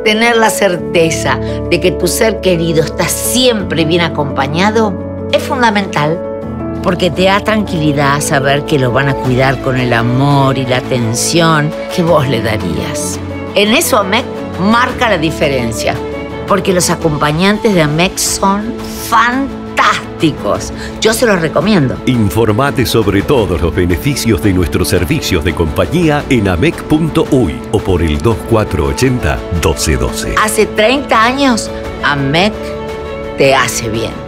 Tener la certeza de que tu ser querido está siempre bien acompañado es fundamental, porque te da tranquilidad saber que lo van a cuidar con el amor y la atención que vos le darías. En eso AMEC marca la diferencia, porque los acompañantes de AMEC son fantásticos. Yo se los recomiendo. Informate sobre todos los beneficios de nuestros servicios de compañía en amec.uy o por el 2480 1212. Hace 30 años, AMEC te hace bien.